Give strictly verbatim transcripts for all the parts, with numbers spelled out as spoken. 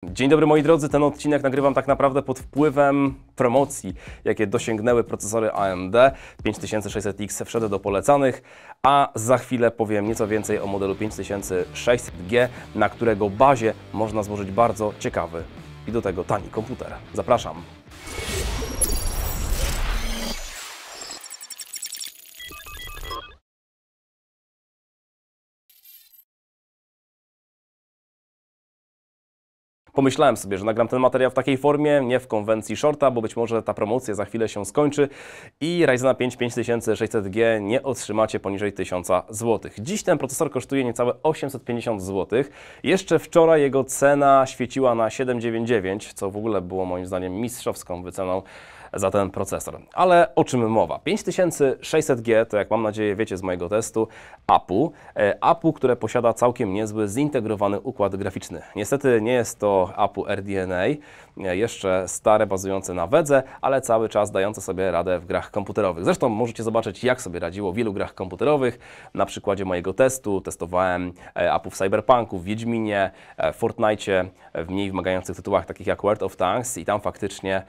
Dzień dobry moi drodzy, ten odcinek nagrywam tak naprawdę pod wpływem promocji, jakie dosięgnęły procesory A M D. pięć tysięcy sześćset X wszedł do polecanych, a za chwilę powiem nieco więcej o modelu pięć tysięcy sześćset G, na którego bazie można złożyć bardzo ciekawy i do tego tani komputer. Zapraszam. Pomyślałem sobie, że nagram ten materiał w takiej formie, nie w konwencji shorta, bo być może ta promocja za chwilę się skończy i Ryzena pięć pięć tysięcy sześćset G nie otrzymacie poniżej tysiąc złotych. Dziś ten procesor kosztuje niecałe osiemset pięćdziesiąt złotych. Jeszcze wczoraj jego cena świeciła na siedemset dziewięćdziesiąt dziewięć, co w ogóle było moim zdaniem mistrzowską wyceną za ten procesor. Ale o czym mowa? pięć tysięcy sześćset G to, jak mam nadzieję wiecie z mojego testu, A P U. A P U, które posiada całkiem niezły zintegrowany układ graficzny. Niestety nie jest to A P U R D N A, jeszcze stare, bazujące na wedze, ale cały czas dające sobie radę w grach komputerowych. Zresztą możecie zobaczyć, jak sobie radziło w wielu grach komputerowych. Na przykładzie mojego testu testowałem A P U w Cyberpunku, w Wiedźminie, w Fortnite, w mniej wymagających tytułach takich jak World of Tanks i tam faktycznie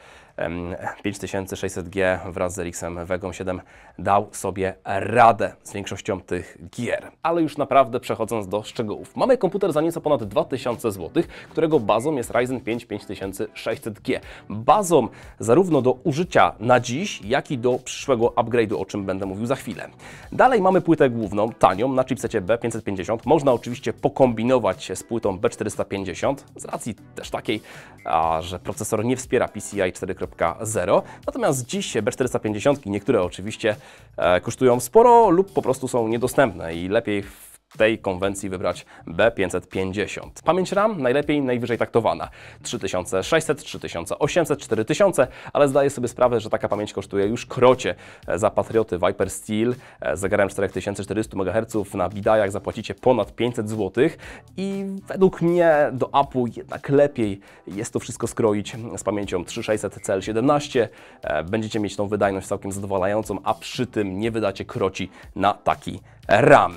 pięć tysięcy sześćset G wraz z R X em Vega siedem dał sobie radę z większością tych gier. Ale już naprawdę przechodząc do szczegółów. Mamy komputer za nieco ponad dwa tysiące złotych, którego bazą jest Ryzen pięć pięć tysięcy sześćset G. Bazą zarówno do użycia na dziś, jak i do przyszłego upgrade'u, o czym będę mówił za chwilę. Dalej mamy płytę główną, tanią, na chipsecie B pięćset pięćdziesiąt. Można oczywiście pokombinować się z płytą B czterysta pięćdziesiąt, z racji też takiej, a, że procesor nie wspiera P C I cztery kropka zero. Natomiast dziś B czterysta pięćdziesiąt, niektóre oczywiście e, kosztują sporo lub po prostu są niedostępne i lepiej w tej konwencji wybrać B pięćset pięćdziesiąt. Pamięć RAM najlepiej najwyżej taktowana. trzy tysiące sześćset, trzy tysiące osiemset, cztery tysiące, ale zdaję sobie sprawę, że taka pamięć kosztuje już krocie. Za Patrioty Viper Steel z zegarem cztery tysiące czterysta megaherców na bidajach zapłacicie ponad pięćset złotych i według mnie do A P U jednak lepiej jest to wszystko skroić z pamięcią trzy tysiące sześćset C L siedemnaście. Będziecie mieć tą wydajność całkiem zadowalającą, a przy tym nie wydacie kroci na taki RAM.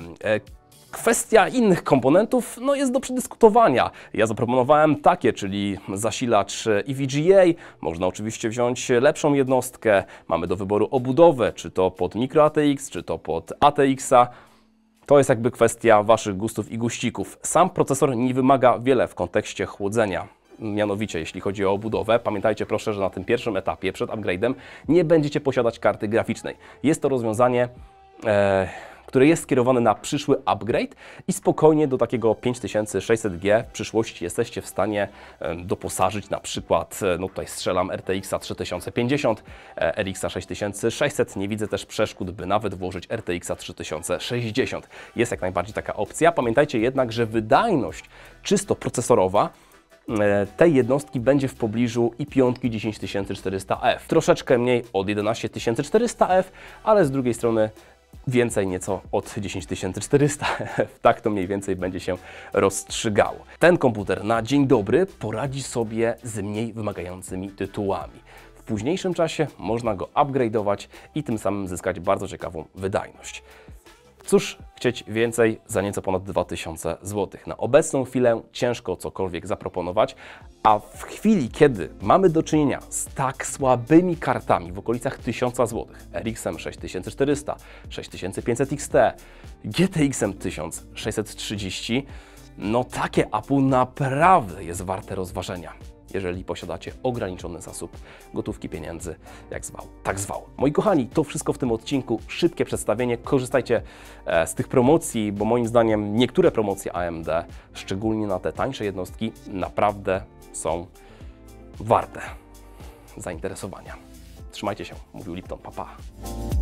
Kwestia innych komponentów no jest do przedyskutowania. Ja zaproponowałem takie, czyli zasilacz E V G A. Można oczywiście wziąć lepszą jednostkę. Mamy do wyboru obudowę, czy to pod Micro A T X, czy to pod A T X-a. To jest jakby kwestia Waszych gustów i guścików. Sam procesor nie wymaga wiele w kontekście chłodzenia. Mianowicie, jeśli chodzi o obudowę, pamiętajcie proszę, że na tym pierwszym etapie, przed upgrade'em, nie będziecie posiadać karty graficznej. Jest to rozwiązanie e, które jest skierowane na przyszły upgrade i spokojnie do takiego pięć tysięcy sześćset G w przyszłości jesteście w stanie doposażyć na przykład, no tutaj strzelam R T X-a trzy tysiące pięćdziesiąt, R X-a sześć tysięcy sześćset, nie widzę też przeszkód, by nawet włożyć R T X-a trzy tysiące sześćdziesiąt. Jest jak najbardziej taka opcja. Pamiętajcie jednak, że wydajność czysto procesorowa tej jednostki będzie w pobliżu i pięć dziesięć tysięcy czterysta F. Troszeczkę mniej od jedenaście tysięcy czterysta F, ale z drugiej strony więcej nieco od dziesięć tysięcy czterysta F. Tak to mniej więcej będzie się rozstrzygało. Ten komputer na dzień dobry poradzi sobie z mniej wymagającymi tytułami. W późniejszym czasie można go upgrade'ować i tym samym zyskać bardzo ciekawą wydajność. Cóż chcieć więcej za nieco ponad dwa tysiące złotych. Na obecną chwilę ciężko cokolwiek zaproponować, a w chwili, kiedy mamy do czynienia z tak słabymi kartami w okolicach tysiąc złotych, R X em sześć tysięcy czterysta, sześć tysięcy pięćset X T, G T X-em tysiąc sześćset trzydzieści, no takie A P U naprawdę jest warte rozważenia, jeżeli posiadacie ograniczony zasób gotówki, pieniędzy, jak zwał, tak zwał. Moi kochani, to wszystko w tym odcinku. Szybkie przedstawienie. Korzystajcie z tych promocji, bo moim zdaniem niektóre promocje A M D, szczególnie na te tańsze jednostki, naprawdę są warte zainteresowania. Trzymajcie się. Mówił Lipton. Pa, pa.